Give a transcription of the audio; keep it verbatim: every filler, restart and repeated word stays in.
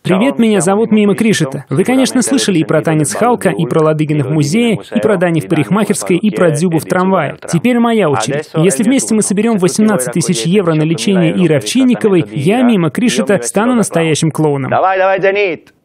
Привет, меня зовут Мима Кришита. Вы, конечно, слышали и про танец Халка, и про Ладыгина в музее, и про Дани в парикмахерской, и про Дзюбу в трамвае. Теперь моя очередь. Если вместе мы соберем восемнадцать тысяч евро на лечение Иры Овчинниковой, я, Мима Кришита, стану настоящим клоуном. Давай, давай, Зенит!